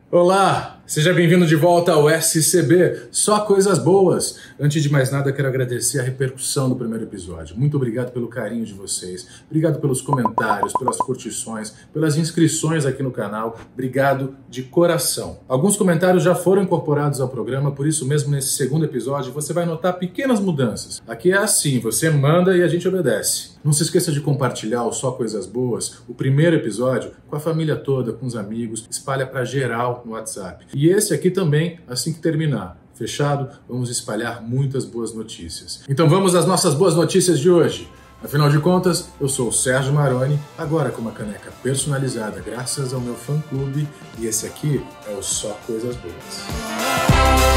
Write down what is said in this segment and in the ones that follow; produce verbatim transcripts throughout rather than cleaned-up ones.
Olá, seja bem-vindo de volta ao S C B, só coisas boas. Antes de mais nada, quero agradecer a repercussão do primeiro episódio. Muito obrigado pelo carinho de vocês, obrigado pelos comentários, pelas curtições, pelas inscrições aqui no canal, obrigado de coração. Alguns comentários já foram incorporados ao programa, por isso mesmo nesse segundo episódio você vai notar pequenas mudanças. Aqui é assim, você manda e a gente obedece. Não se esqueça de compartilhar o Só Coisas Boas, o primeiro episódio, com a família toda, com os amigos, espalha para geral no WhatsApp. E esse aqui também, assim que terminar. Fechado? Vamos espalhar muitas boas notícias. Então vamos às nossas boas notícias de hoje. Afinal de contas, eu sou o Sérgio Maroni, agora com uma caneca personalizada graças ao meu fã-clube, e esse aqui é o Só Coisas Boas.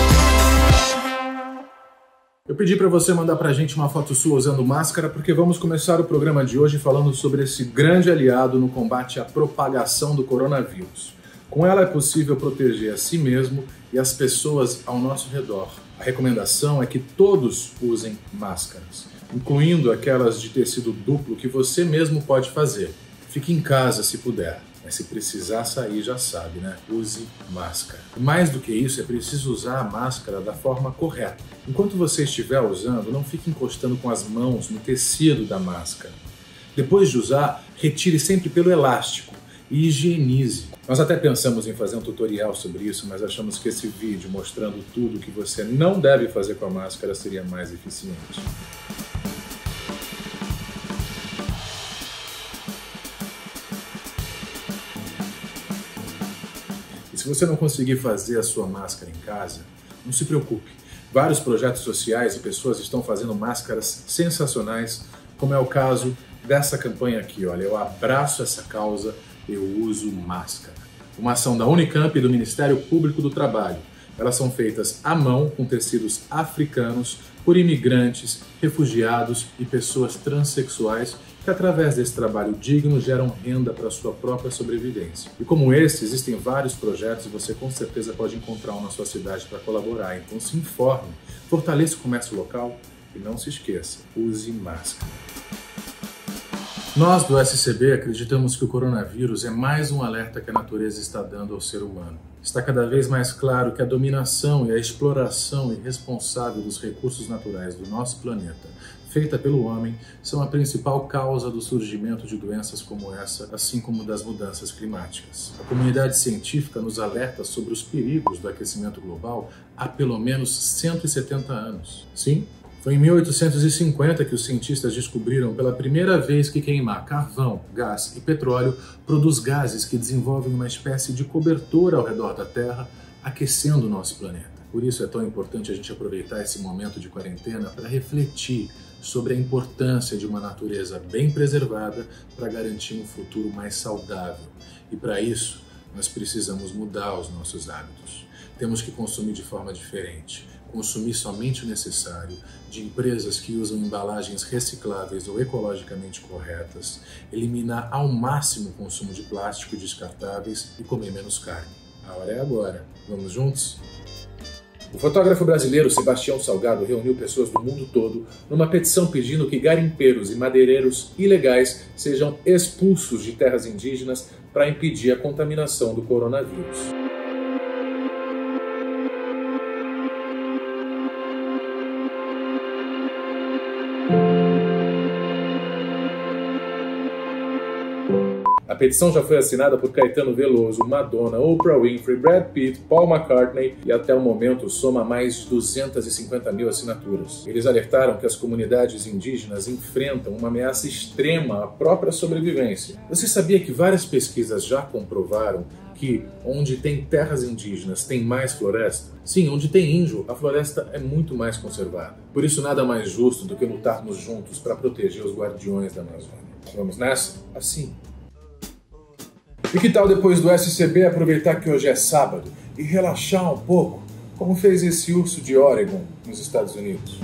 Eu pedi para você mandar pra gente uma foto sua usando máscara, porque vamos começar o programa de hoje falando sobre esse grande aliado no combate à propagação do coronavírus. Com ela é possível proteger a si mesmo e as pessoas ao nosso redor. A recomendação é que todos usem máscaras, incluindo aquelas de tecido duplo que você mesmo pode fazer. Fique em casa se puder. Mas se precisar sair, já sabe, né? Use máscara. Mais do que isso, é preciso usar a máscara da forma correta. Enquanto você estiver usando, não fique encostando com as mãos no tecido da máscara. Depois de usar, retire sempre pelo elástico e higienize. Nós até pensamos em fazer um tutorial sobre isso, mas achamos que esse vídeo mostrando tudo que você não deve fazer com a máscara seria mais eficiente. Se você não conseguir fazer a sua máscara em casa, não se preocupe. Vários projetos sociais e pessoas estão fazendo máscaras sensacionais, como é o caso dessa campanha aqui, olha, eu abraço essa causa, eu uso máscara. Uma ação da Unicamp e do Ministério Público do Trabalho. Elas são feitas à mão com tecidos africanos por imigrantes, refugiados e pessoas transexuais que através desse trabalho digno geram renda para a sua própria sobrevivência. E como esse, existem vários projetos e você com certeza pode encontrar um na sua cidade para colaborar. Então se informe, fortaleça o comércio local e não se esqueça, use máscara. Nós do S C B acreditamos que o coronavírus é mais um alerta que a natureza está dando ao ser humano. Está cada vez mais claro que a dominação e a exploração irresponsável dos recursos naturais do nosso planeta, feita pelo homem, são a principal causa do surgimento de doenças como essa, assim como das mudanças climáticas. A comunidade científica nos alerta sobre os perigos do aquecimento global há pelo menos cento e setenta anos. Sim, foi em mil oitocentos e cinquenta que os cientistas descobriram pela primeira vez que queimar carvão, gás e petróleo produz gases que desenvolvem uma espécie de cobertor ao redor da Terra, aquecendo o nosso planeta. Por isso é tão importante a gente aproveitar esse momento de quarentena para refletir sobre a importância de uma natureza bem preservada para garantir um futuro mais saudável. E para isso, nós precisamos mudar os nossos hábitos. Temos que consumir de forma diferente. Consumir somente o necessário, de empresas que usam embalagens recicláveis ou ecologicamente corretas, eliminar ao máximo o consumo de plástico e descartáveis e comer menos carne. A hora é agora. Vamos juntos? O fotógrafo brasileiro Sebastião Salgado reuniu pessoas do mundo todo numa petição pedindo que garimpeiros e madeireiros ilegais sejam expulsos de terras indígenas para impedir a contaminação do coronavírus. A petição já foi assinada por Caetano Veloso, Madonna, Oprah Winfrey, Brad Pitt, Paul McCartney e até o momento soma mais de duzentas e cinquenta mil assinaturas. Eles alertaram que as comunidades indígenas enfrentam uma ameaça extrema à própria sobrevivência. Você sabia que várias pesquisas já comprovaram que onde tem terras indígenas tem mais floresta? Sim, onde tem índio, a floresta é muito mais conservada. Por isso nada mais justo do que lutarmos juntos para proteger os guardiões da Amazônia. Vamos nessa? Assim. E que tal depois do S C B aproveitar que hoje é sábado e relaxar um pouco, como fez esse urso de Oregon, nos Estados Unidos?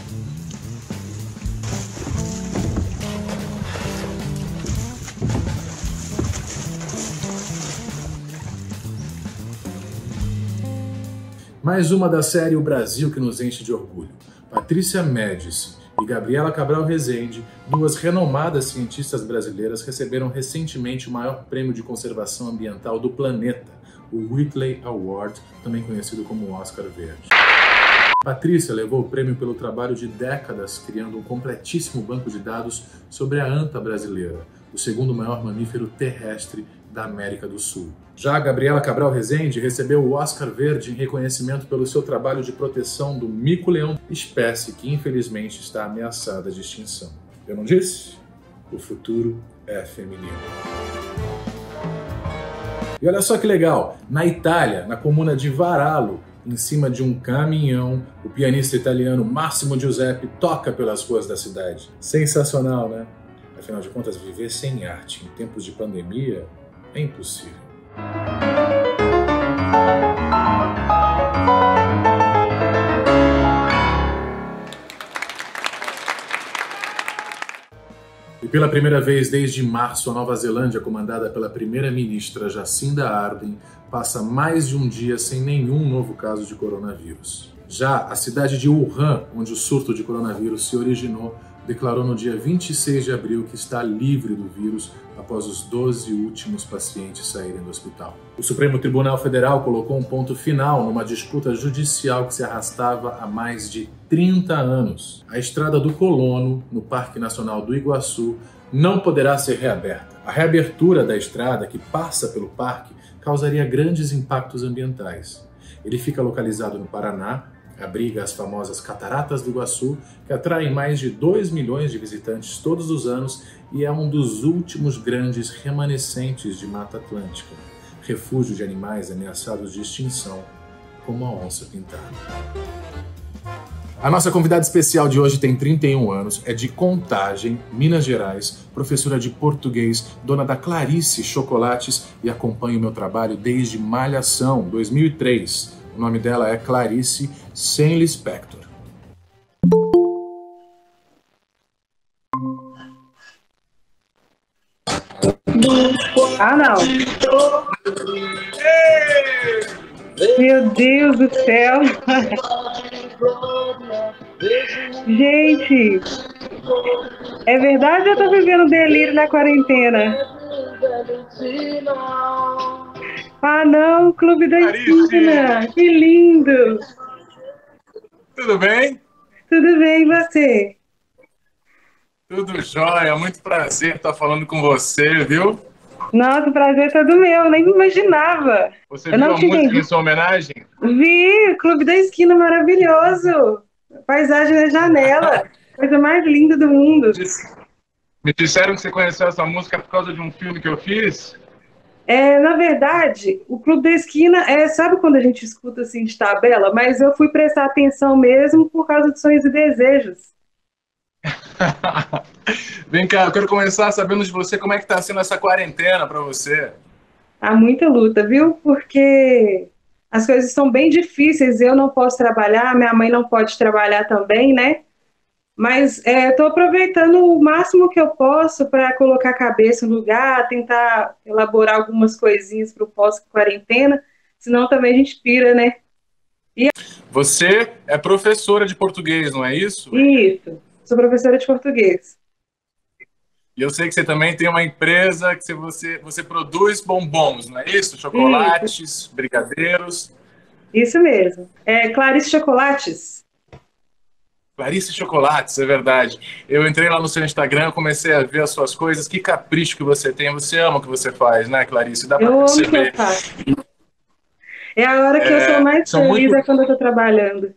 Mais uma da série O Brasil que nos enche de orgulho. Patrícia Médici e Gabriela Cabral Rezende, duas renomadas cientistas brasileiras, receberam recentemente o maior prêmio de conservação ambiental do planeta, o Whitley Award, também conhecido como Oscar Verde. Patrícia levou o prêmio pelo trabalho de décadas criando um completíssimo banco de dados sobre a anta brasileira, o segundo maior mamífero terrestre da América do Sul. Já a Gabriela Cabral Rezende recebeu o Oscar Verde em reconhecimento pelo seu trabalho de proteção do mico-leão, espécie que infelizmente está ameaçada de extinção. Eu não disse? O futuro é feminino. E olha só que legal, na Itália, na comuna de Varallo, em cima de um caminhão, o pianista italiano Massimo Giuseppe toca pelas ruas da cidade. Sensacional, né? Afinal de contas, viver sem arte em tempos de pandemia é impossível. E pela primeira vez desde março, a Nova Zelândia, comandada pela primeira-ministra Jacinda Ardern, passa mais de um dia sem nenhum novo caso de coronavírus. Já a cidade de Wuhan, onde o surto de coronavírus se originou, declarou no dia vinte e seis de abril que está livre do vírus após os doze últimos pacientes saírem do hospital. O Supremo Tribunal Federal colocou um ponto final numa disputa judicial que se arrastava há mais de trinta anos. A Estrada do Colono, no Parque Nacional do Iguaçu, não poderá ser reaberta. A reabertura da estrada, que passa pelo parque, causaria grandes impactos ambientais. Ele fica localizado no Paraná, abriga as famosas Cataratas do Iguaçu, que atraem mais de dois milhões de visitantes todos os anos e é um dos últimos grandes remanescentes de Mata Atlântica, refúgio de animais ameaçados de extinção, como a onça-pintada. A nossa convidada especial de hoje tem trinta e um anos, é de Contagem, Minas Gerais, professora de português, dona da Clarice Chocolates e acompanha o meu trabalho desde Malhação, dois mil e três. O nome dela é Clarice Lispector. Ah, não. Meu Deus do céu. Gente, é verdade ou eu tô vivendo delírio na quarentena? Ah, não, Clube da Esquina. Que lindo. Tudo bem? Tudo bem, e você? Tudo jóia, muito prazer estar falando com você, viu? Nossa, o prazer é todo meu, nem imaginava. Você eu viu não a te música entendi. em sua homenagem? Vi, Clube da Esquina maravilhoso. Paisagem na janela, coisa mais linda do mundo. Me disseram que você conheceu essa música por causa de um filme que eu fiz. É, na verdade, o Clube da Esquina, é, sabe quando a gente escuta assim de tabela? Mas eu fui prestar atenção mesmo por causa de Sonhos e Desejos. Vem cá, eu quero começar sabendo de você como é que tá sendo essa quarentena para você. Há muita luta, viu? Porque as coisas estão bem difíceis, eu não posso trabalhar, minha mãe não pode trabalhar também, né? Mas estou é, aproveitando o máximo que eu posso para colocar a cabeça no lugar, tentar elaborar algumas coisinhas para o pós-quarentena, senão também a gente pira, né? E... Você é professora de português, não é isso? Isso, sou professora de português. E eu sei que você também tem uma empresa que você, você produz bombons, não é isso? Chocolates, isso. Brigadeiros. Isso mesmo. É Clarice Chocolates. Clarice Chocolates, é verdade. Eu entrei lá no seu Instagram, comecei a ver as suas coisas. Que capricho que você tem. Você ama o que você faz, né, Clarice? Dá para perceber. Eu amo o que eu faço. É a hora que é, eu sou mais feliz muito... é quando eu estou trabalhando.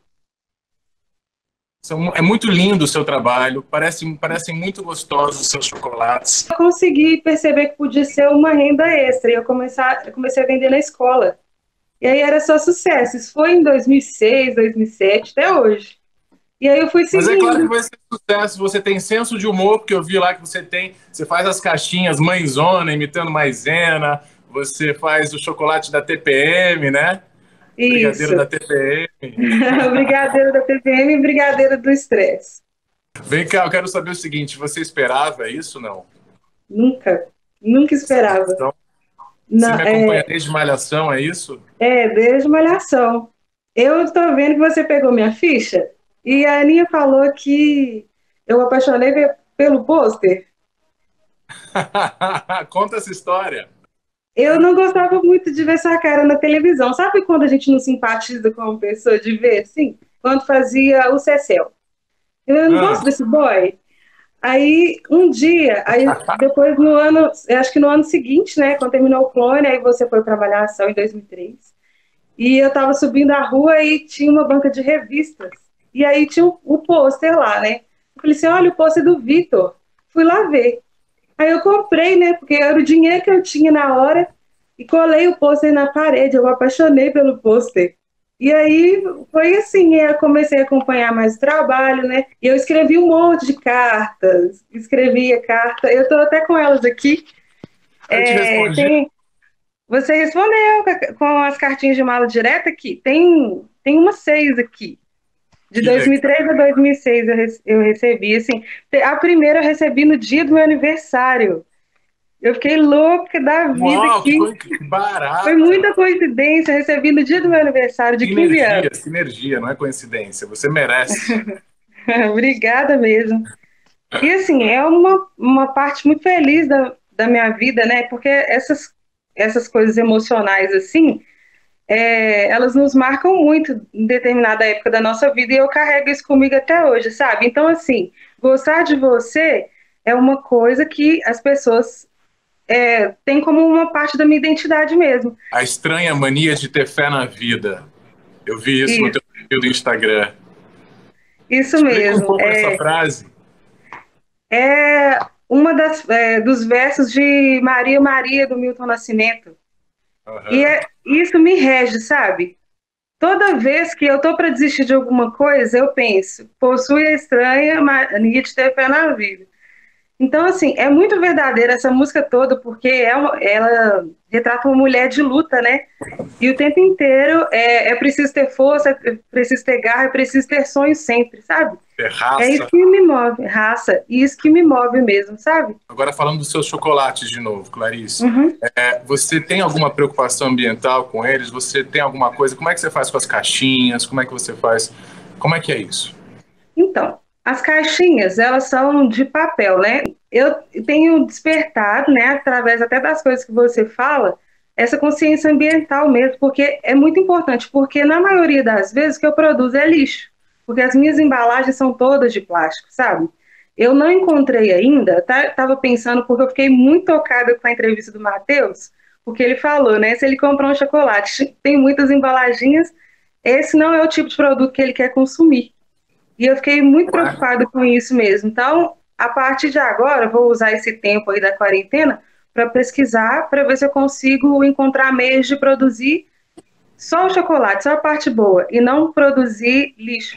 São, é muito lindo o seu trabalho. Parece, parecem muito gostosos os seus chocolates. Eu consegui perceber que podia ser uma renda extra. E eu, começar, eu comecei a vender na escola. E aí era só sucesso. Isso foi em dois mil e seis, dois mil e sete, até hoje. E aí eu fui seguindo. Mas é claro que vai ser sucesso. Você tem senso de humor, porque eu vi lá que você tem. Você faz as caixinhas mãezona, imitando maisena. Você faz o chocolate da T P M, né? Isso. Brigadeiro da T P M. Brigadeiro da T P M e brigadeiro do estresse. Vem cá, eu quero saber o seguinte. Você esperava isso, não? Nunca. Nunca esperava. Então, não, você me acompanha é... desde Malhação, é isso? É, desde Malhação. Eu estou vendo que você pegou minha ficha. E a Aninha falou que eu apaixonei pelo pôster. Conta essa história. Eu não gostava muito de ver sua cara na televisão. Sabe quando a gente não simpatiza com uma pessoa de ver, assim? Quando fazia o Cecel. Eu não Ah, gosto desse boy. Aí, um dia, aí depois no ano, eu acho que no ano seguinte, né, quando terminou o Clone, aí você foi para Malhação em dois mil e três. E eu tava subindo a rua e tinha uma banca de revistas. E aí tinha o, o pôster lá, né? Eu falei assim, olha o pôster do Vitor. Fui lá ver. Aí eu comprei, né, porque era o dinheiro que eu tinha na hora, e colei o pôster na parede. Eu me apaixonei pelo pôster. E aí foi assim, eu comecei a acompanhar mais o trabalho, né? E eu escrevi um monte de cartas, escrevia carta, eu tô até com elas aqui. eu te É, respondi. tem, você respondeu com com as cartinhas de mala direta aqui. Tem, tem umas seis aqui. De Que legal. dois mil e três a dois mil e seis eu, rece- eu recebi, assim, a primeira eu recebi no dia do meu aniversário. Eu fiquei louca da vida Uau, que aqui. coisa que Foi barata. muita coincidência, eu recebi no dia do meu aniversário de quinze Sinergia, anos. sinergia, não é coincidência. Você merece. Obrigada mesmo. E assim, é uma, uma parte muito feliz da, da minha vida, né? Porque essas, essas coisas emocionais, assim, é, elas nos marcam muito em determinada época da nossa vida e eu carrego isso comigo até hoje, sabe? Então, assim, gostar de você é uma coisa que as pessoas é, têm como uma parte da minha identidade mesmo. A estranha mania de ter fé na vida. Eu vi isso no Isso, teu perfil do Instagram. isso Explica um mesmo. pouco essa É, frase. é uma das é, dos versos de Maria Maria do Milton Nascimento. E Aham. é, isso me rege, sabe? Toda vez que eu tô para desistir de alguma coisa, eu penso, possui a estranha mania de ter fé na vida. Então, assim, é muito verdadeira essa música toda, porque é uma, ela retrata uma mulher de luta, né? E o tempo inteiro é, é preciso ter força, é preciso ter garra, é preciso ter sonho sempre, sabe? É isso Terraça. que me move, raça, e isso que me move mesmo, sabe? Agora falando dos seus chocolates de novo, Clarice. Uhum. É, você tem alguma preocupação ambiental com eles? Você tem alguma coisa? Como é que você faz com as caixinhas? Como é que você faz? Como é que é isso? Então, as caixinhas, elas são de papel, né? Eu tenho despertado, né, através até das coisas que você fala, essa consciência ambiental mesmo, porque é muito importante, porque na maioria das vezes o que eu produzo é lixo, porque as minhas embalagens são todas de plástico, sabe? Eu não encontrei ainda, tá, tava pensando, porque eu fiquei muito tocada com a entrevista do Matheus, porque ele falou, né, se ele comprar um chocolate, tem muitas embalagens, esse não é o tipo de produto que ele quer consumir. E eu fiquei muito Não é? preocupada com isso mesmo. Então, a partir de agora, eu vou usar esse tempo aí da quarentena para pesquisar, para ver se eu consigo encontrar meios de produzir só o chocolate, só a parte boa, e não produzir lixo.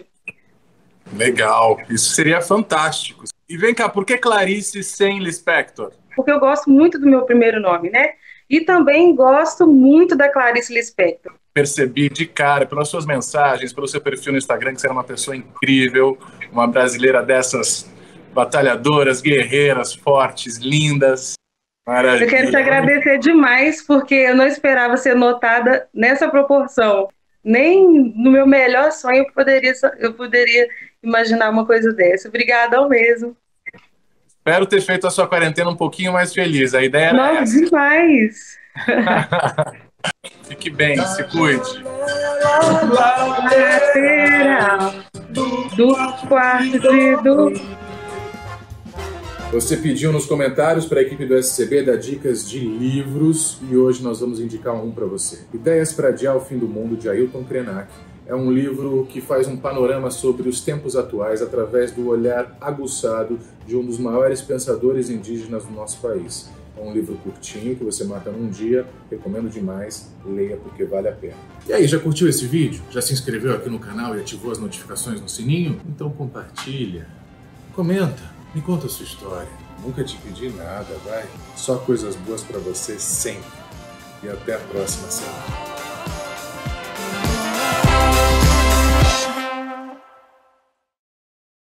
Legal. Isso seria fantástico. E vem cá, por que Clarice sem Lispector? Porque eu gosto muito do meu primeiro nome, né? E também gosto muito da Clarice Lispector. Percebi de cara, pelas suas mensagens, pelo seu perfil no Instagram, que você era uma pessoa incrível, uma brasileira dessas batalhadoras, guerreiras, fortes, lindas. Eu quero te Maravilha. agradecer demais, porque eu não esperava ser notada nessa proporção. Nem no meu melhor sonho eu poderia, eu poderia imaginar uma coisa dessa. Obrigadão mesmo. Espero ter feito a sua quarentena um pouquinho mais feliz. A ideia era Nossa, essa. demais. Fique bem, se cuide. Lateral do quarto de do... Você pediu nos comentários para a equipe do S C B dar dicas de livros e hoje nós vamos indicar um para você. Ideias para Adiar o Fim do Mundo, de Ailton Krenak. É um livro que faz um panorama sobre os tempos atuais através do olhar aguçado de um dos maiores pensadores indígenas do nosso país. É um livro curtinho que você mata num dia, recomendo demais, leia porque vale a pena. E aí, já curtiu esse vídeo? Já se inscreveu aqui no canal e ativou as notificações no sininho? Então compartilha, comenta, me conta a sua história. Nunca te pedi nada, vai? Só coisas boas pra você sempre. E até a próxima semana.